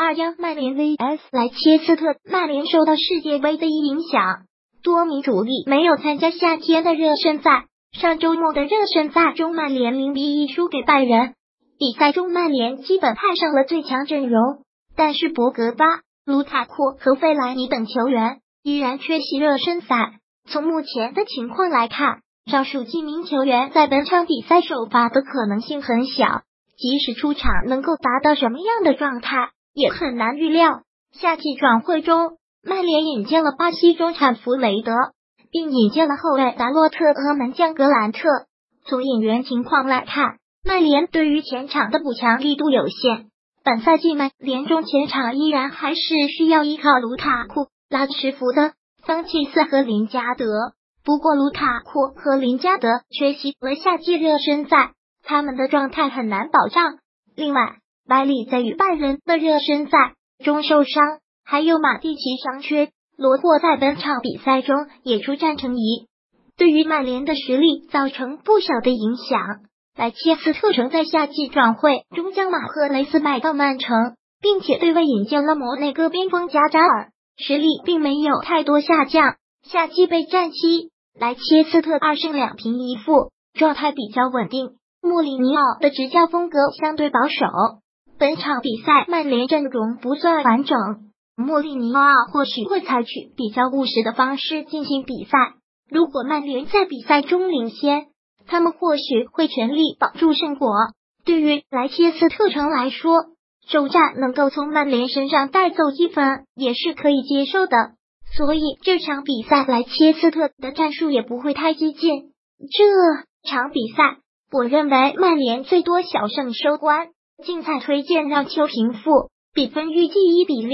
2021曼联 vs 莱切斯特。曼联受到世界杯的影响，多名主力没有参加夏天的热身赛。上周末的热身赛中，曼联0-1输给拜仁。比赛中，曼联基本派上了最强阵容，但是博格巴、卢卡库和费莱尼等球员依然缺席热身赛。从目前的情况来看，上述几名球员在本场比赛首发的可能性很小，即使出场能够达到什么样的状态，也很难预料。夏季转会中，曼联引进了巴西中场弗雷德，并引进了后卫达洛特和门将格兰特。从引援情况来看，曼联对于前场的补强力度有限。本赛季曼联中前场依然还是需要依靠卢卡库、拉什福德、桑切斯和林加德。不过卢卡库和林加德缺席了夏季热身赛，他们的状态很难保障。另外，百里在与拜仁的热身赛中受伤，还有马蒂奇伤缺，罗霍在本场比赛中也出战成疑，对于曼联的实力造成不小的影响。莱切斯特城在夏季转会中将马赫雷斯买到曼城，并且对外引进了摩内哥边锋加扎尔，实力并没有太多下降。夏季备战期，莱切斯特2胜2平1负，状态比较稳定。穆里尼奥的执教风格相对保守，本场比赛曼联阵容不算完整，穆里尼奥或许会采取比较务实的方式进行比赛。如果曼联在比赛中领先，他们或许会全力保住胜果。对于莱切斯特城来说，首战能够从曼联身上带走1分也是可以接受的，所以这场比赛莱切斯特的战术也不会太激进。这场比赛我认为曼联最多小胜收官，竞彩推荐让球平负，比分预计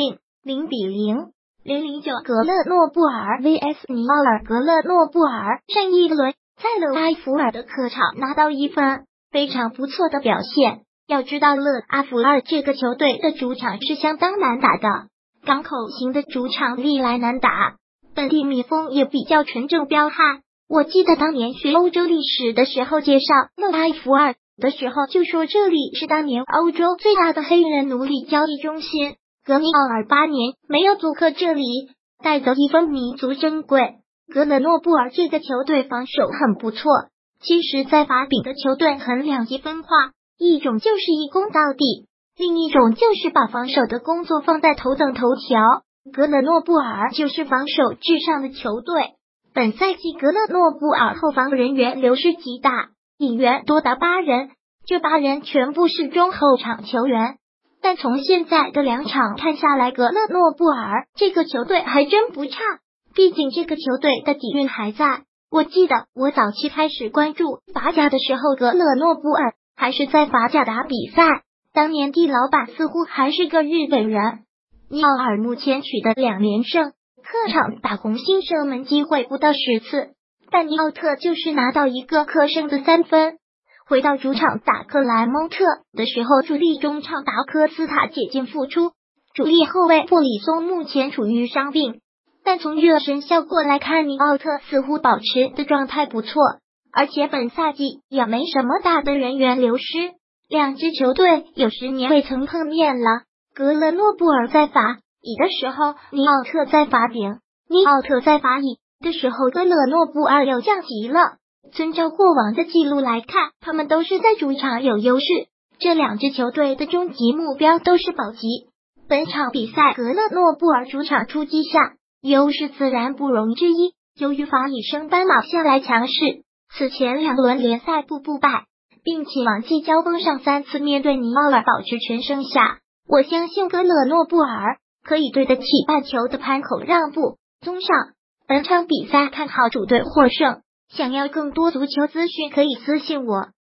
1-0、0-0。009格勒诺布尔 vs 尼奥尔。格勒诺布尔上一轮在勒阿弗尔的客场拿到1分，非常不错的表现。要知道勒阿弗尔这个球队的主场是相当难打的，港口型的主场历来难打，本地蜜蜂也比较纯正彪悍。我记得当年学欧洲历史的时候，介绍勒阿弗尔的时候就说这里是当年欧洲最大的黑人奴隶交易中心。格尼奥尔8年没有做客这里，带走1分弥足珍贵。格勒诺布尔这个球队防守很不错，其实在法丙的球队很两极分化，一种就是一攻到底，另一种就是把防守的工作放在头等头条。格勒诺布尔就是防守至上的球队。本赛季格勒诺布尔后防人员流失极大，引援多达8人，这8人全部是中后场球员。但从现在的2场看下来，格勒诺布尔这个球队还真不差，毕竟这个球队的底蕴还在。我记得我早期开始关注法甲的时候，格勒诺布尔还是在法甲打比赛，当年地老板似乎还是个日本人。尼奥尔目前取得2连胜，客场打红星射门机会不到10次，但尼奥特就是拿到1个客胜的3分。回到主场打克莱蒙特的时候，主力中场达科斯塔解禁复出，主力后卫布里松目前处于伤病，但从热身效果来看，尼奥特似乎保持的状态不错，而且本赛季也没什么大的人员流失，两支球队有10年未曾碰面了。格勒诺布尔在法乙的时候，尼奥特在法丙；尼奥特在法乙的时候，格勒诺布尔又降级了。遵照过往的记录来看，他们都是在主场有优势，这两支球队的终极目标都是保级。本场比赛格勒诺布尔主场出击下，优势自然不容置疑。由于法乙升班马向来强势，此前2轮联赛步步败，并且往季交锋上3次面对尼奥尔保持全胜下，我相信格勒诺布尔可以对得起半球的盘口让步。综上，本场比赛看好主队获胜。想要更多足球资讯可以私信我。